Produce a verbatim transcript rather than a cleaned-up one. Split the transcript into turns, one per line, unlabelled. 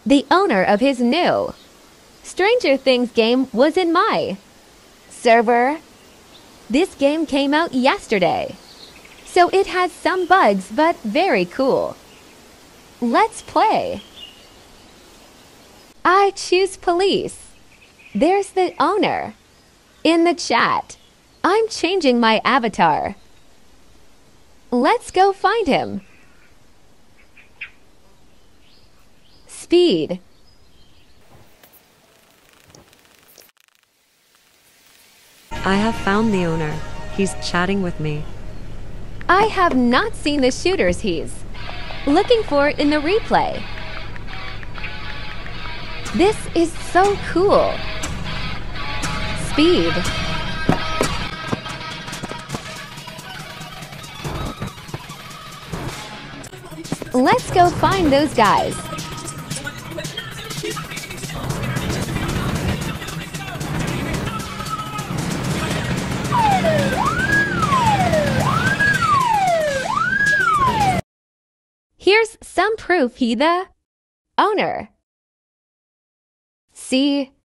the owner of his new Stranger Things game was in my server. This game came out yesterday, so it has some bugs but very cool. Let's play. I choose police. There's the owner. In the chat, I'm changing my avatar. Let's go find him. Speed.
I have found the owner. He's chatting with me.
I have not seen the shooters he's looking for in the replay. This is so cool. Speed. Let's go find those guys. Here's some proof he the owner. See?